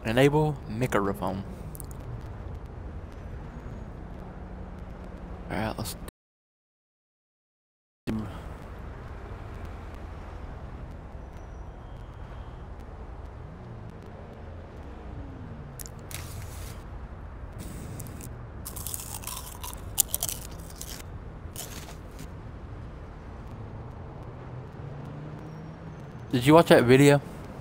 Enable microphone. Alright, let's do. Did you watch that video?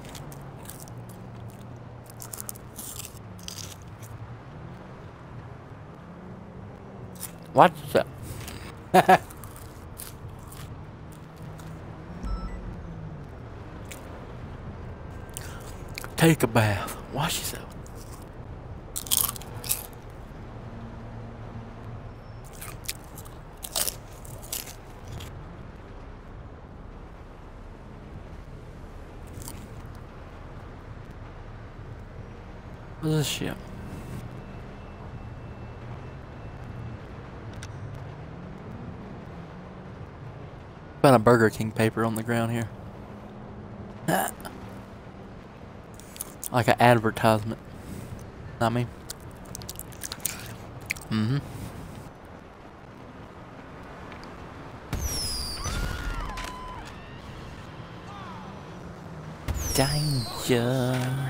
Watch that. Take a bath. Wash yourself. What's this shit? Found a Burger King paper on the ground here. Like an advertisement. I mean. Mm-hmm. Danger.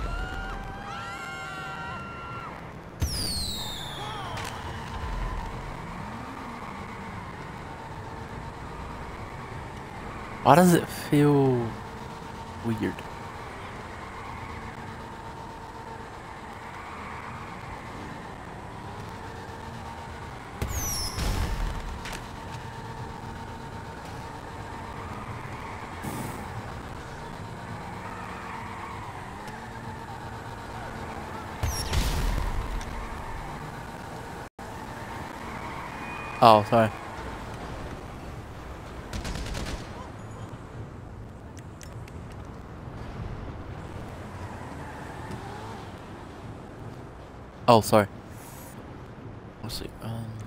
Why does it feel weird? Oh, sorry. Oh, sorry. Let's see.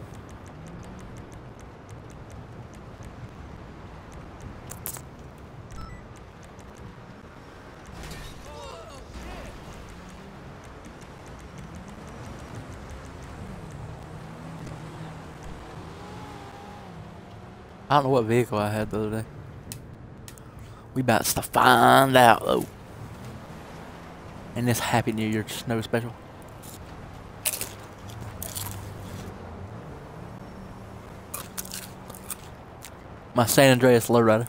I don't know what vehicle I had the other day. We about to find out though. In this Happy New Year snow special. My San Andreas lowrider.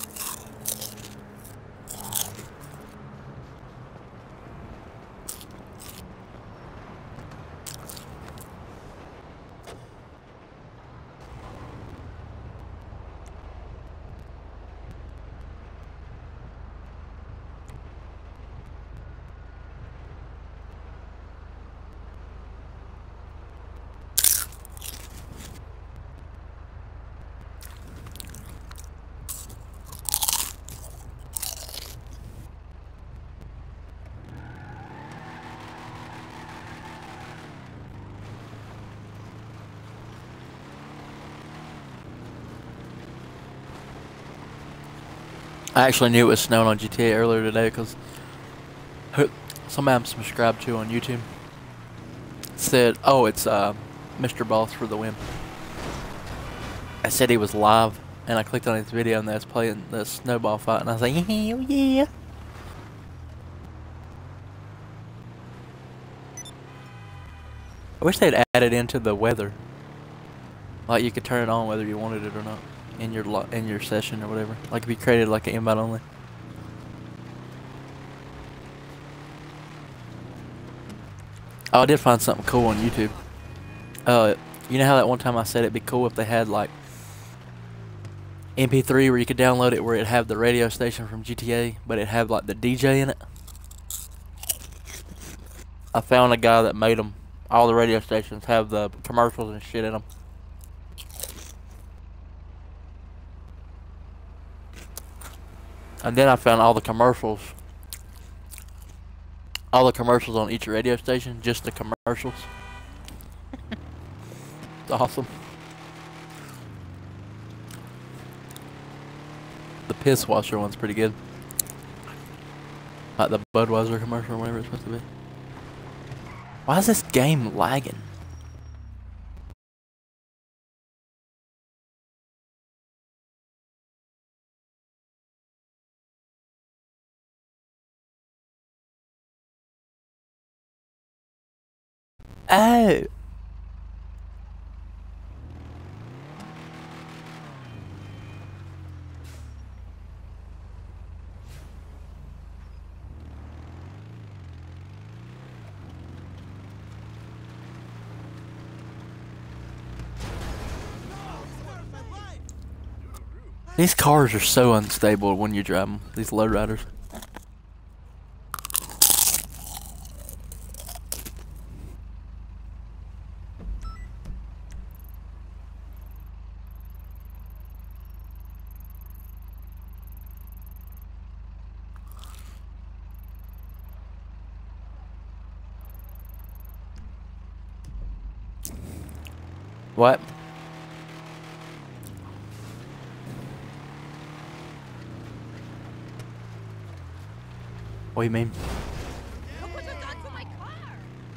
I actually knew it was snowing on GTA earlier today because somebody I'm subscribed to on YouTube said, "Oh, it's Mr. Boss for the win." I said he was live, and I clicked on his video, and they was playing the snowball fight, and I was like, "Hell yeah!" I wish they'd added into the weather, like you could turn it on whether you wanted it or not in your session or whatever. Like if you created like an invite only. Oh, I did find something cool on YouTube. You know how that one time I said it'd be cool if they had like MP3 where you could download it where it'd have the radio station from GTA, but it'd have like the DJ in it? I found a guy that made them. All the radio stations have the commercials and shit in them. And then I found all the commercials. All the commercials on each radio station, just the commercials. It's awesome. The piss washer one's pretty good. Like the Budweiser commercial or whatever it's supposed to be. Why is this game lagging? Oh. These cars are so unstable when you drive them, these lowriders. What? What do you mean? Look what you've done to my car!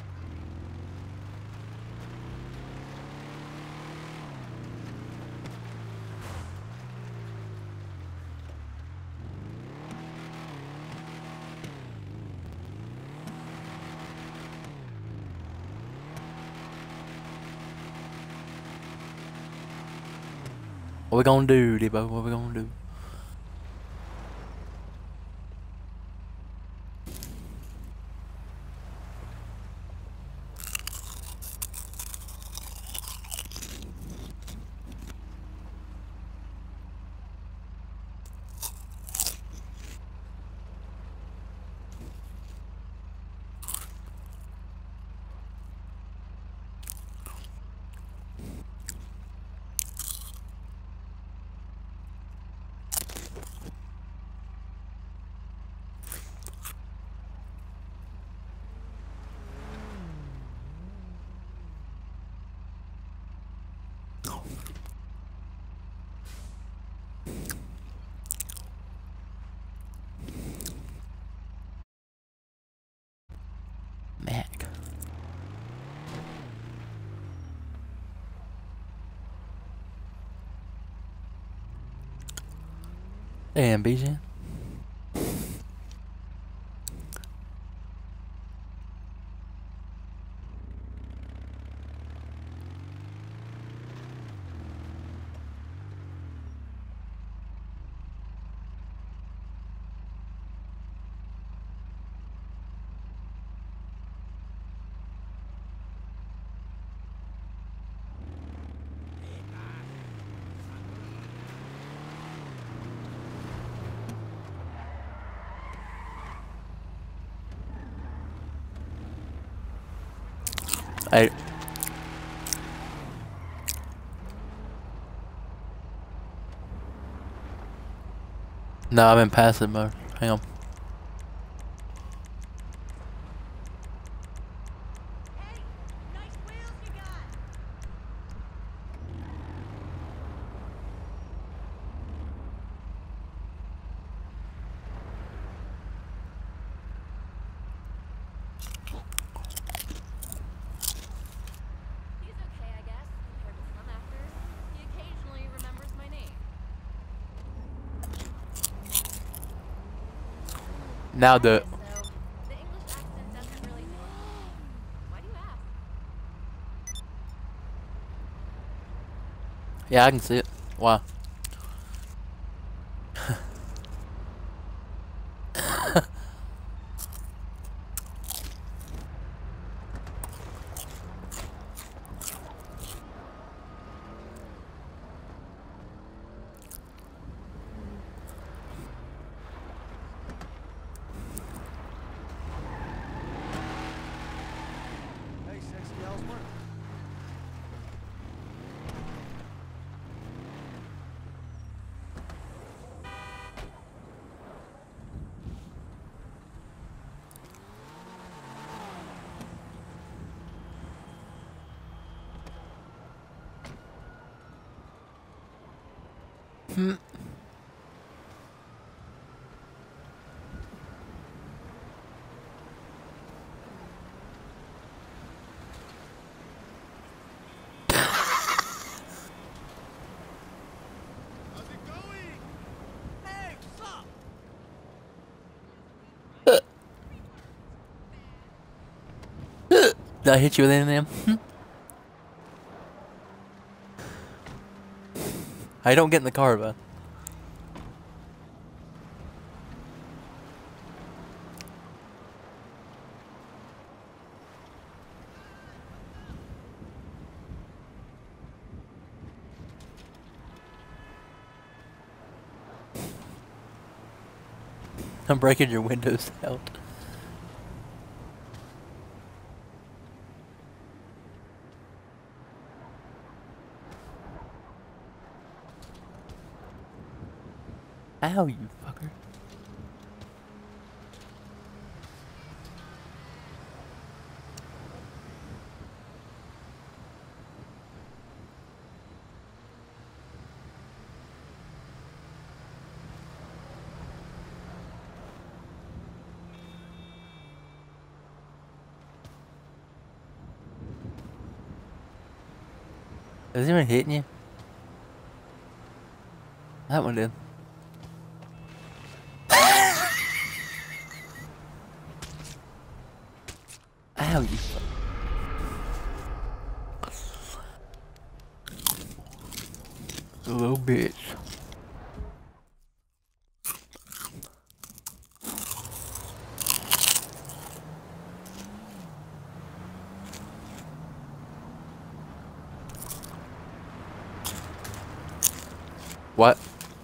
What we gonna do, Debo? What we gonna do? Mac. Damn, BJ. Hey. No, I'm in passive mode. Hang on. Hey, nice wheels you got! He's okay, I guess, compared to some actors. He occasionally remembers my name. Now the. So, the English accent doesn't really do it for me. Why do you ask? Yeah, I can see it. Why? Hey, sexy Ellsworth. Did I hit you with any of them? I don't get in the car, bud. I'm breaking your windows out. Ow, you fucker. Is anyone hitting you? That one did. Ow, you fuck. Little bitch. What?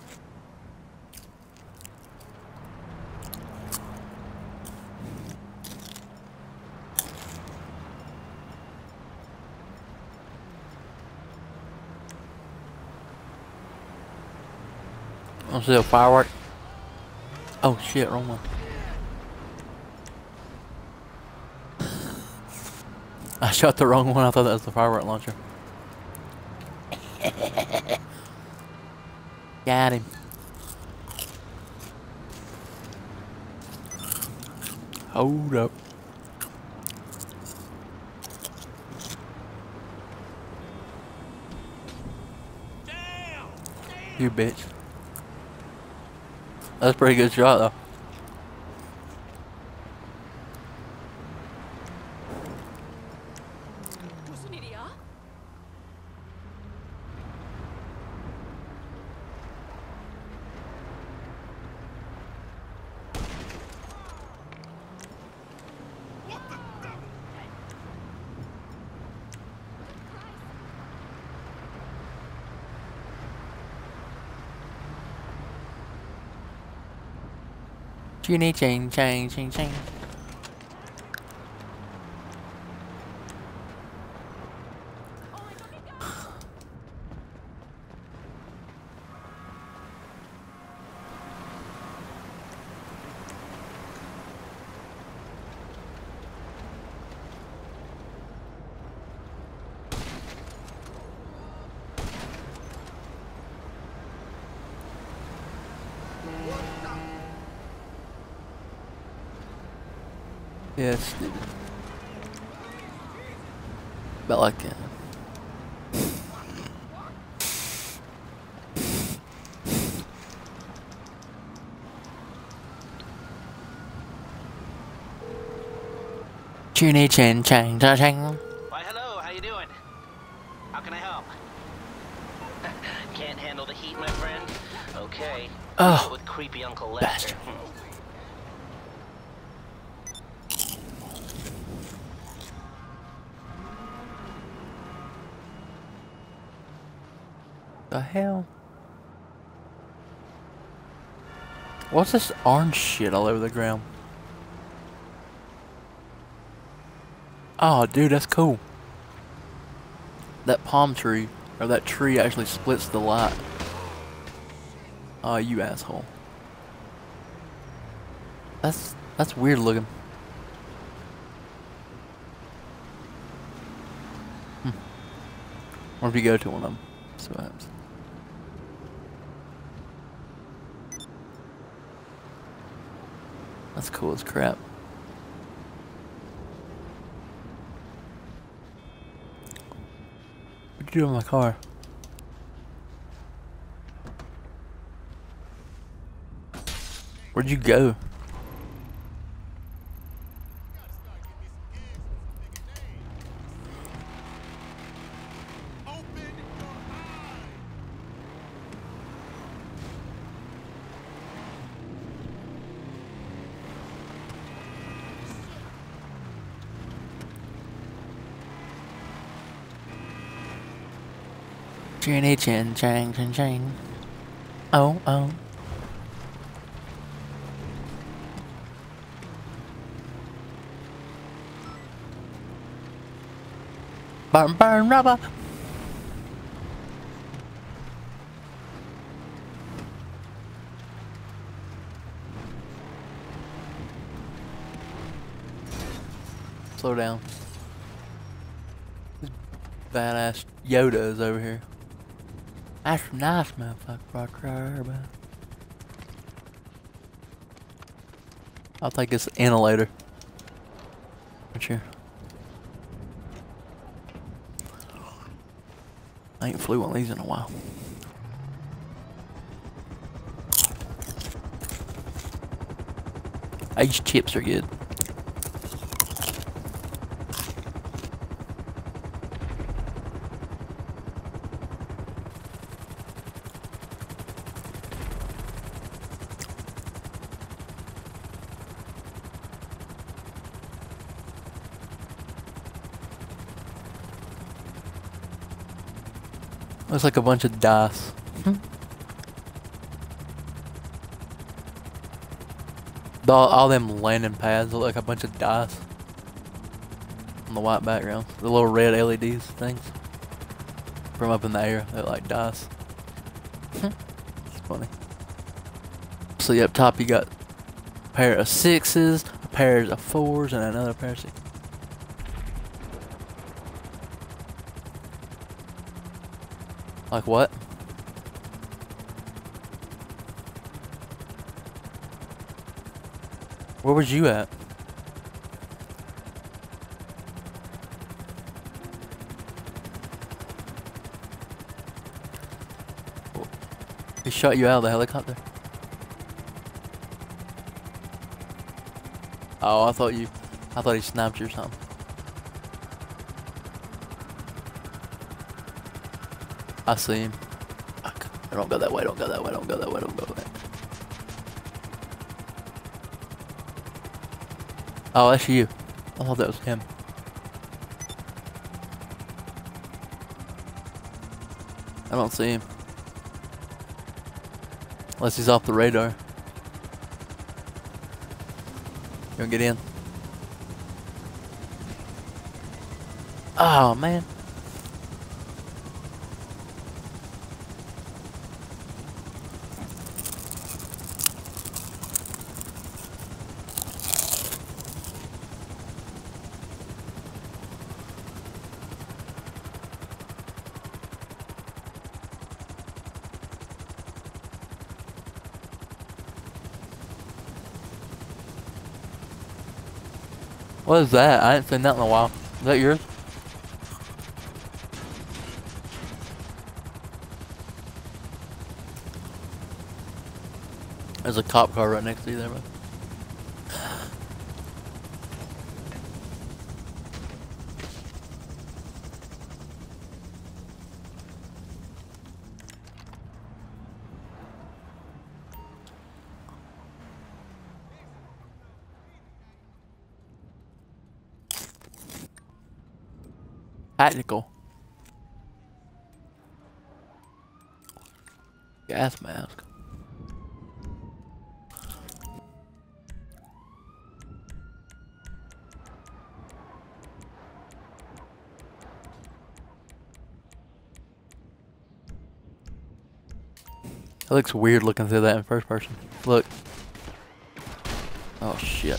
I see a firework. Oh shit, wrong one. I shot the wrong one. I thought that was the firework launcher. Got him. Hold up. You bitch. That's a pretty good shot though. 무슨 일이야? Genie chain, chain, chain, chain. Yeah, it's stupid. About like that. Genie chain, chain, chain, chain. Why, hello, how you doing? How can I help? Can't handle the heat, my friend? Okay. Oh, With creepy Uncle Lester. bastard. The hell? What's this orange shit all over the ground? Oh, dude, that's cool. That palm tree, or that tree actually splits the light. Oh, you asshole. That's weird looking. What if you go to one of them? See what happens. That's cool as crap. What'd you do in my car? Where'd you go? Chinny chin chang ching chang. Oh oh. Burn burn rubber. Slow down. This badass Yoda is over here. That's nice, motherfucker. I'll take this inhalator. Right here. I ain't flew one of these in a while. These chips are good. Looks like a bunch of dice. All them landing pads look like a bunch of dice on the white background. The little red LEDs things from up in the air, they look like dice. It's funny. So up top you got a pair of 6s, a pair of 4s, and another pair of 6s. Like what? Where was you at? He shot you out of the helicopter? Oh, I thought he sniped you or something. I see him. Fuck. Don't go that way, don't go that way, don't go that way, don't go that way. Oh, that's you. I thought that was him. I don't see him. Unless he's off the radar. You wanna get in? Oh, man. What is that? I ain't seen that in a while. Is that yours? There's a cop car right next to you there, bud. Tactical. Gas mask. It looks weird looking through that in first person. Look. Oh shit.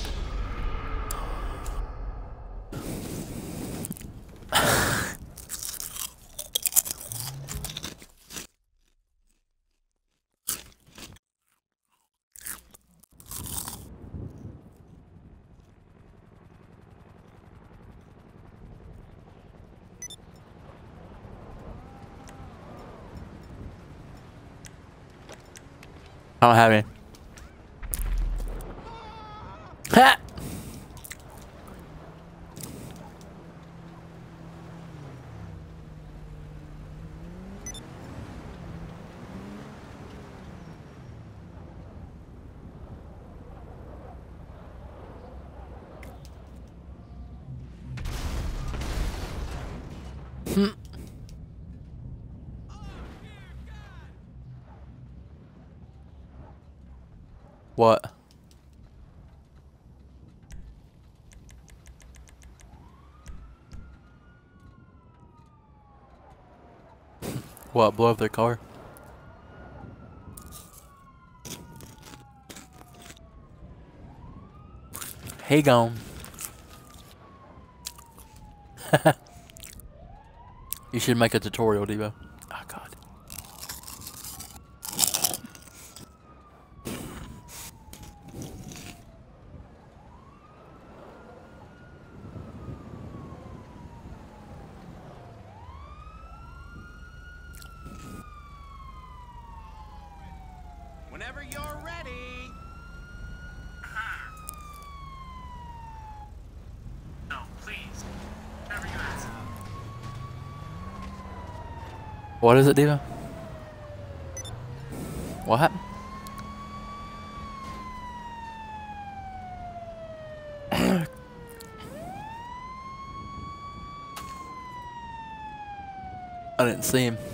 I don't have any. Ha! What? What? Blow up their car? Hey, gone. You should make a tutorial, Devo. Oh God. Whenever you're ready. No, please. Whenever you ask. What is it, Devo? What happened? I didn't see him.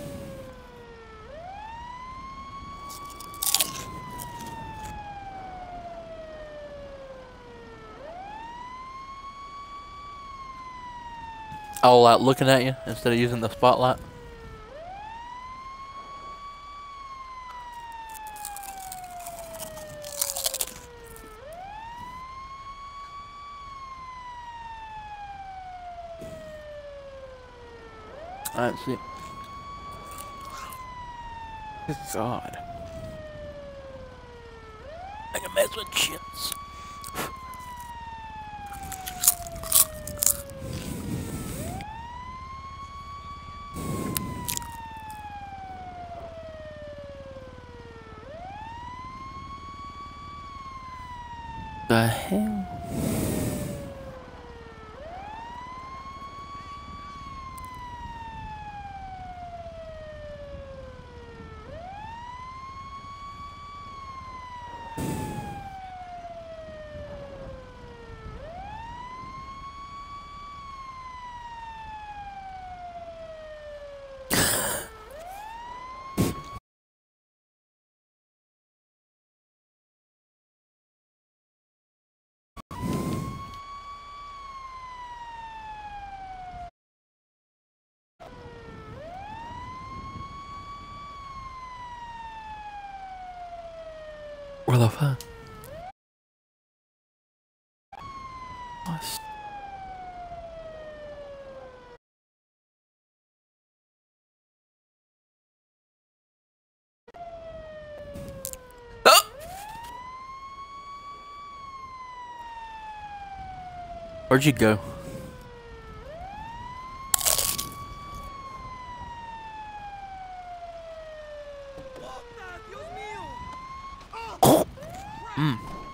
Oh, like looking at you instead of using the spotlight. I didn't see it. Good God. I can mess with chips. The hell? Where the fuck? Nice. Oh! Where'd you go? Mm.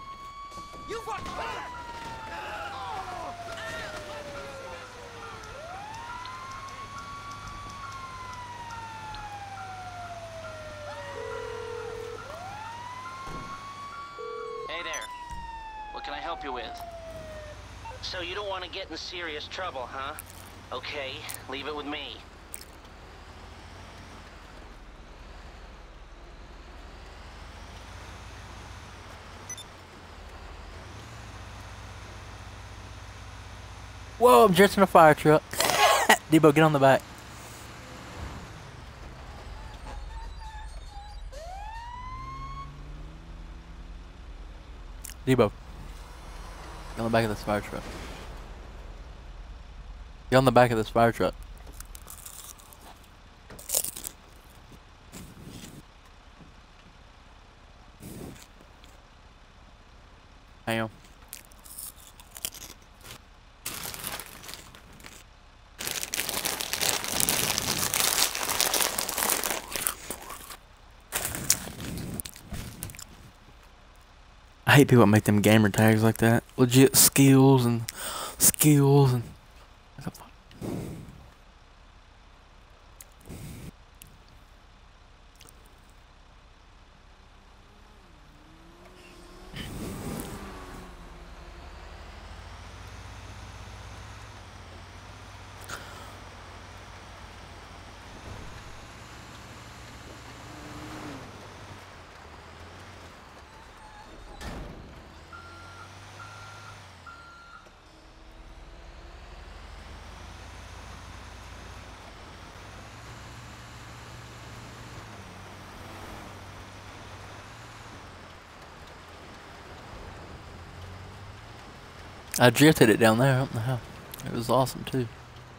Hey there. What can I help you with? So you don't want to get in serious trouble, huh? Okay, leave it with me. Whoa, I'm just in a fire truck. Debo, get on the back. Debo. Get on the back of this fire truck. Get on the back of this fire truck. Hang on. I hate people that make them gamer tags like that. Legit skills and skills and. I drifted it down there. I don't know how. It was awesome too.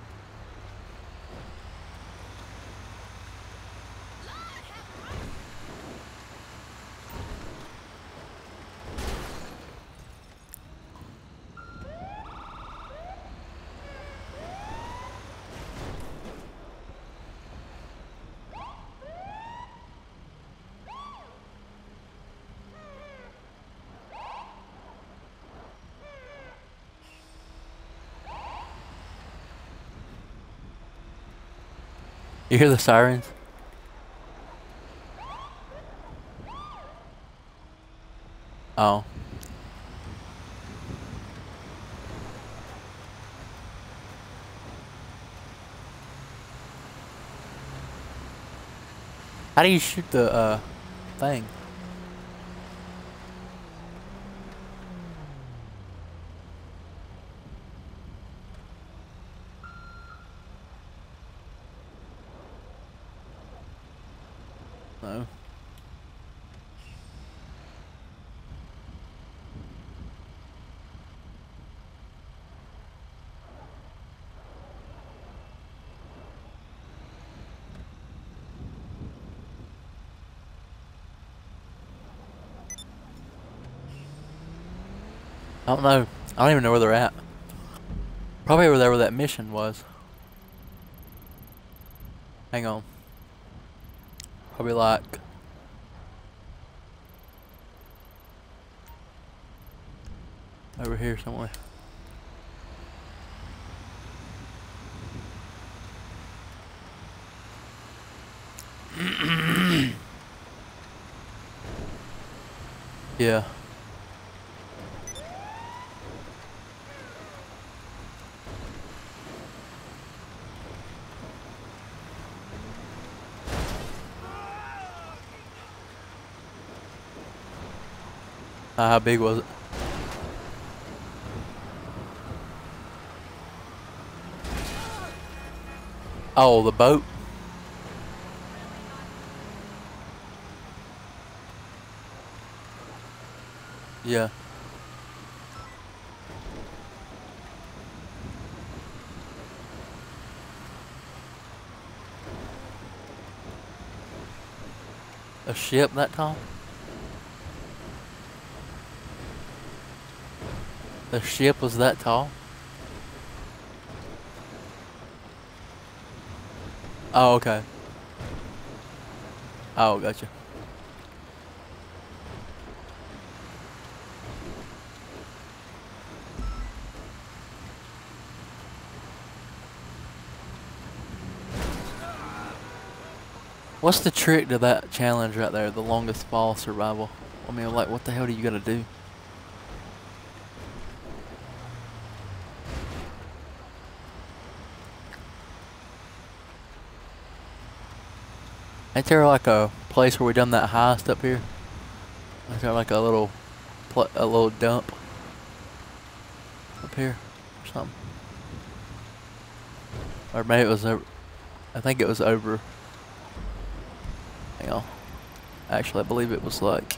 You hear the sirens? Oh. How do you shoot the thing? No. I don't know. I don't even know where they're at. Probably over there where that mission was. Hang on. Probably like... over here somewhere. Yeah. How big was it? Oh, the boat? Yeah. A ship that tall? The ship was that tall? Oh, okay. Oh, gotcha. What's the trick to that challenge right there? The longest fall survival. I mean, like, what the hell are you gonna do? Ain't there like a place where we done that heist up here? Is there like a little dump up here or something? Or maybe it was over. I think it was over. Hang on. Actually, I believe it was like.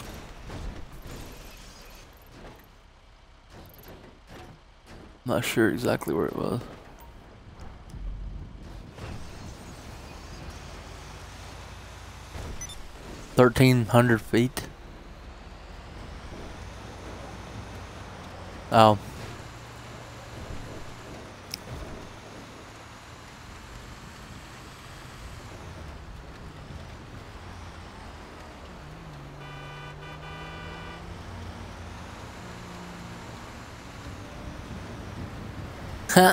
I'm not sure exactly where it was. $1,300 feet. Oh. Huh.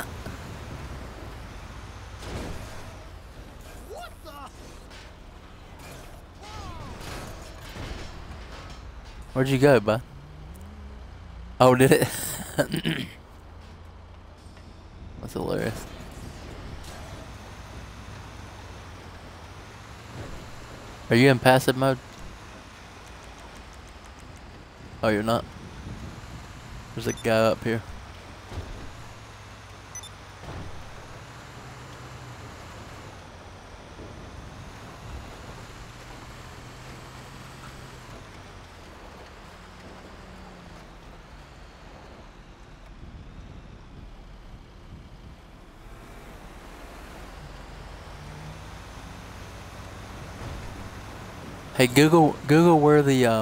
Where'd you go, bud? Oh, did it? That's hilarious. Are you in passive mode? Oh, you're not? There's a guy up here. Hey Google where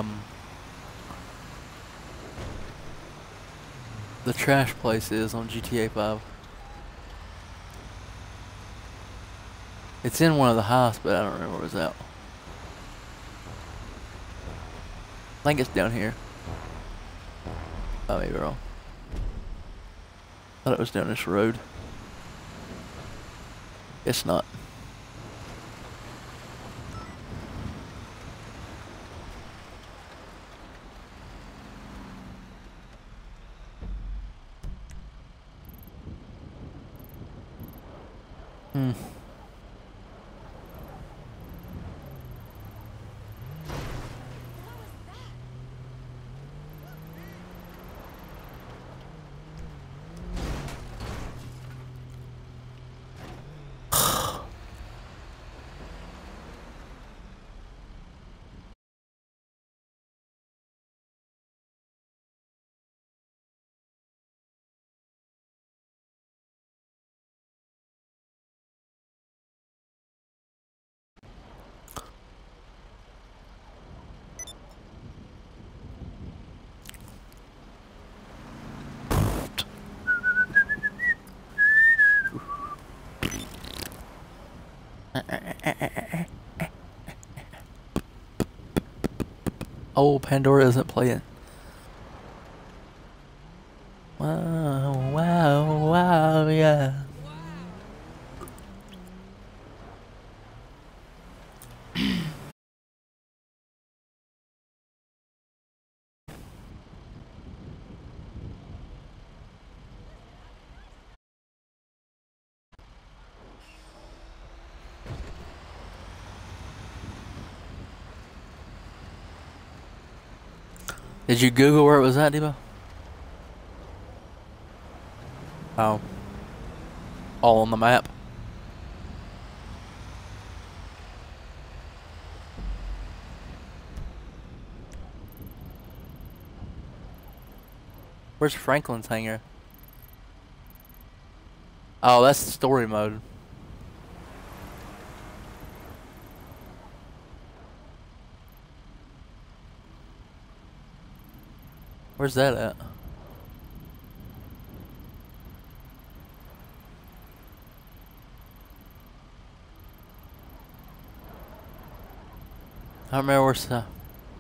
the trash place is on GTA 5. It's in one of the houses, but I don't remember where it's at. I think it's down here. I may be wrong. Thought it was down this road. It's not. Hmm. Oh, Pandora isn't playing. Wow, wow, wow, yeah. Did you Google where it was at, Debo? Oh. All on the map. Where's Franklin's hangar? Oh, that's story mode. Where's that at? I don't remember where's the...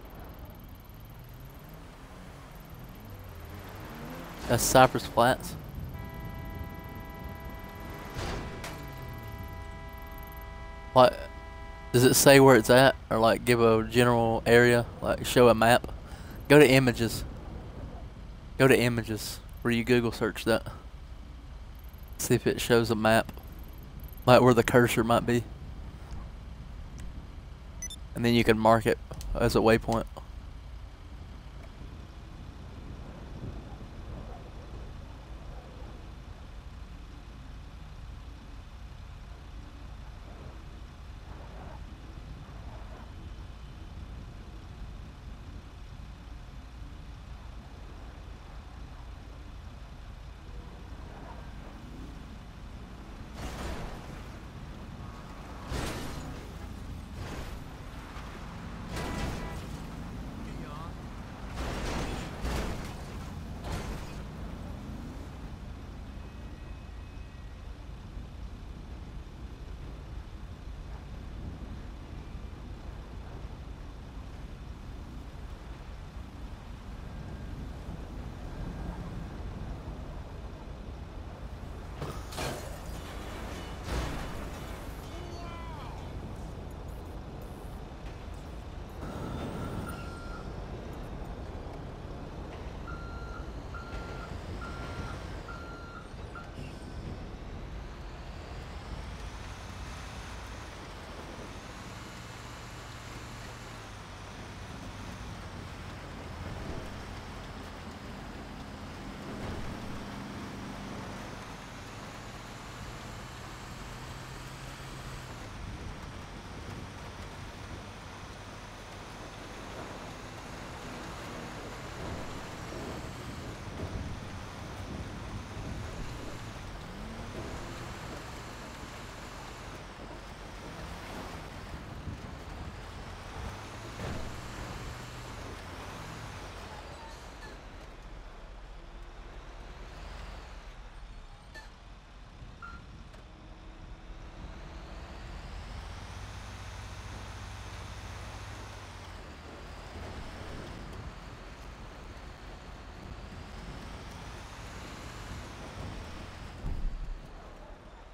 That's Cypress Flats. What? Does it say where it's at? Or like give a general area? Like show a map? Go to images. Go to images where you Google search that. See if it shows a map. Like where the cursor might be. And then you can mark it as a waypoint.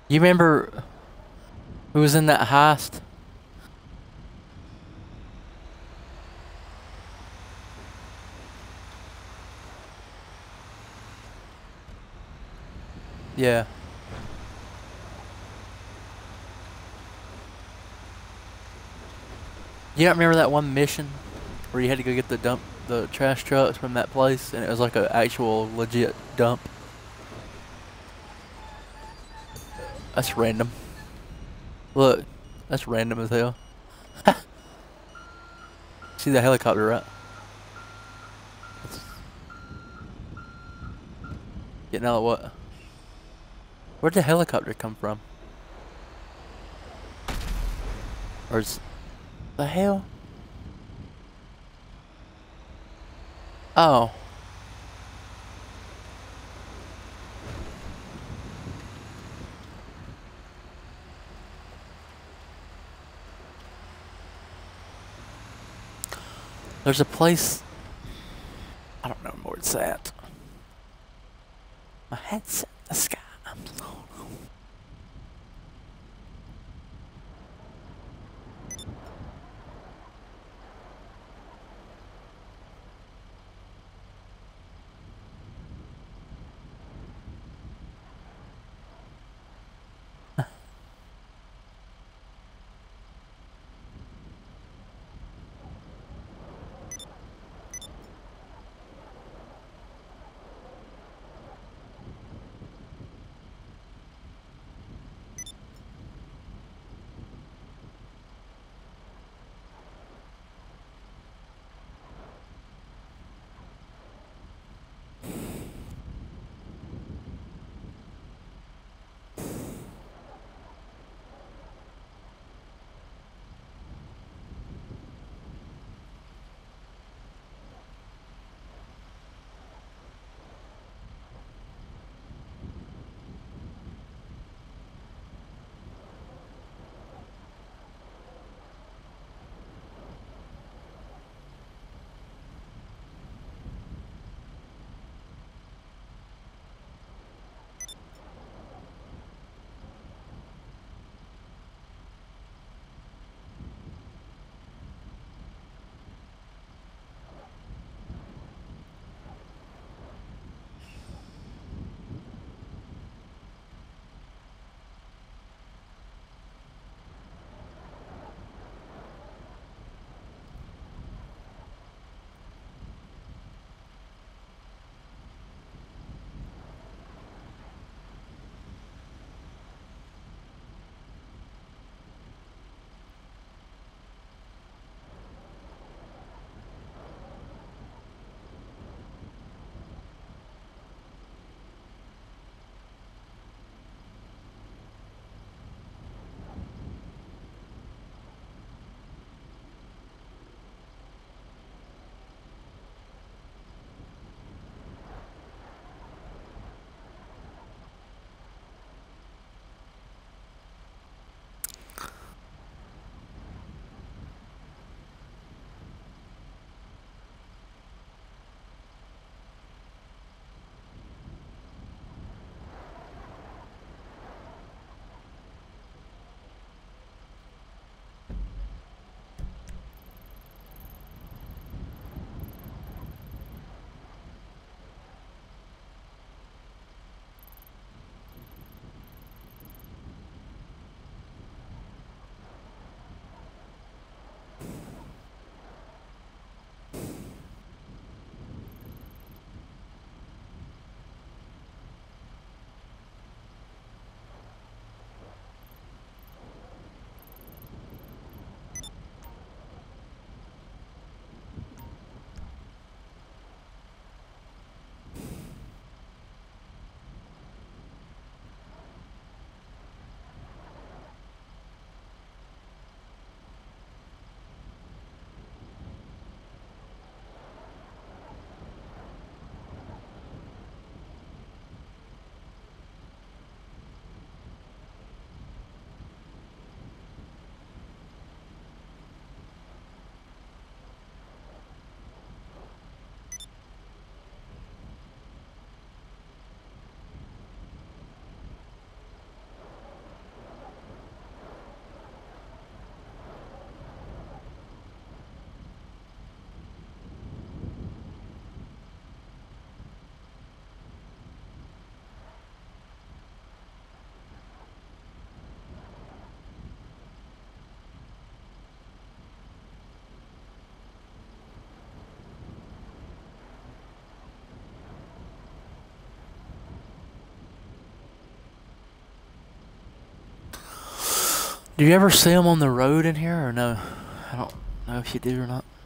You remember who was in that heist? Yeah. You don't remember that one mission where you had to go get the trash trucks from that place, and it was like an actual legit dump? That's random. Look, that's random as hell. See the helicopter, right? Getting out of what? Where'd the helicopter come from? Or is the hell? Oh. There's a place. I don't know where it's at. My head's in the sky. Do you ever see them on the road in here or no? I don't know if you do or not.